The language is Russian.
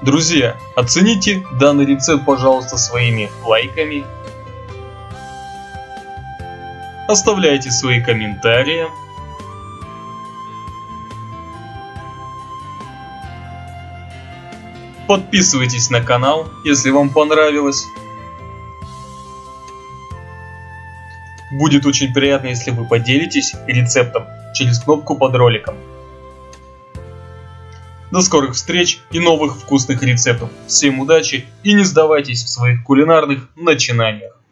Друзья, оцените данный рецепт, пожалуйста, своими лайками. Оставляйте свои комментарии. Подписывайтесь на канал, если вам понравилось. Будет очень приятно, если вы поделитесь рецептом через кнопку под роликом. До скорых встреч и новых вкусных рецептов. Всем удачи и не сдавайтесь в своих кулинарных начинаниях.